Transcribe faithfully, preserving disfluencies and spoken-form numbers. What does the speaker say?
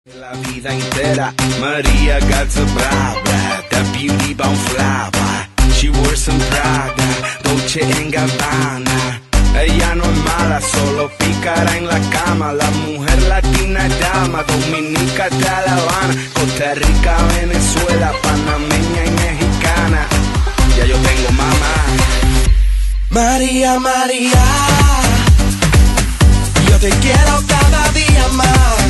La vida entera, Maria got a blah blah, that beauty bound fly by. She wore some Prada, Dolce and Gabbana. Ella no es mala, solo pícara en la cama. La mujer latina es dama, dominica hasta La Habana, Costa Rica, Venezuela, panameña y mexicana. Ya yo tengo mamá. María, María, yo te quiero cada día más.